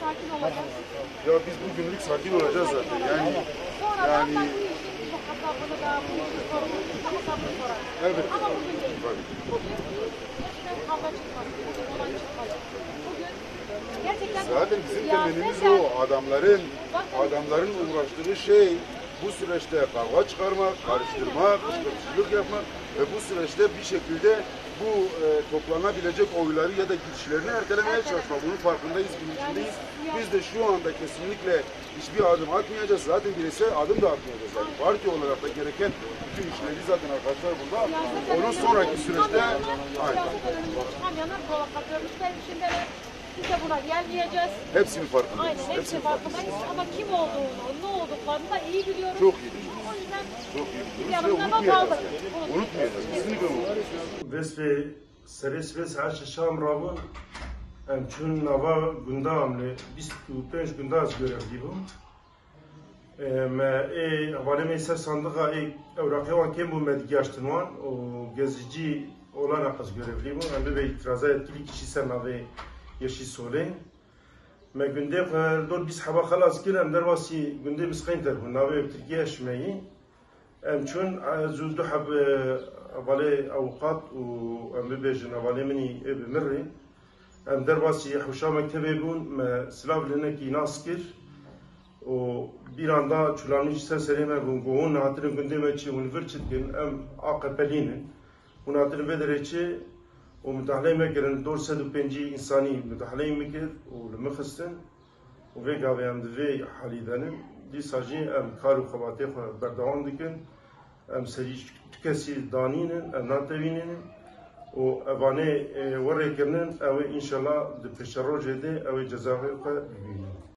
sakin olacağız. Ya biz bugünlük sakin olacağız zaten. Sonradan da bu işin bu hesabını da bu işin sorumluluğunu da hesabını sorarız. Evet. Ama bugün değil. Bugün gerçekten kavga çıkmaz. Bugün olay çıkmaz. Bugün gerçekten Zaten bizim temelimiz siyaseten- o. Adamların uğraştığı şey bu süreçte kavga çıkarmak, karıştırmak, kışkırtçılık yapmak ve bu süreçte bir şekilde bu toplanabilecek oyları ya da gidişlerini ertelemeye çalışmak. Bunun farkındayız, bilincindeyiz. Biz de şu anda kesinlikle hiçbir adım atmayacağız. Zaten bireysel adım da atmayacağız. Yani parti olarak da gereken bütün işleri zaten arkadaşlar burada. Onun sonraki süreçte siyaset önümüze çıkamayanlar provokatörlükler içindeler. Biz de buna gelmeyeceğiz. hepsinin farkındayız. Aynen hepsi farkındayız ama kim olduğunu, ne olduklarını da iyi biliyoruz. Çok iyi biliyoruz. O yüzden Çok iyi biliyoruz ve yanında da unutmayacağız. kaldık. Yani. Unutmayacağız. Kesinlikle unutmayacağız. Vesve seresves her şam rabun em çün nava gunda amle 25 gunda az görevli bu. Me valeme ser sandığa evrakıvan kim bu medigaştınvan o gezici olan az görevli bu. Em be itiraza etkili kişi sen nave yeşil sole. Me günde dört biz hava halas kirem dervasi günde biz kayınter bu nave Türkiye şmeyi. em çün zuzdu hab أولي أوقات وأم بيجن أولي مني بمري أم درباسي حوشا مكتبي بون ما سلاف لنا كي ناسكر و بيراندا چولانيش سرسريما گونگون ناترين گندما چي ونفرچت گن أم عاقبلين وناترين بدرچي ومتحلي مكرن دور 105 إنساني متحلي مكر ولمخستن وفيقا بيام دفي حاليدانن دي ساجي أم كارو خباتي بردوان دكن ام سریع کسی دانینن ام ناتوینن و اوانه وره کرنن او انشالله د پیشروجه ده او جزاوی که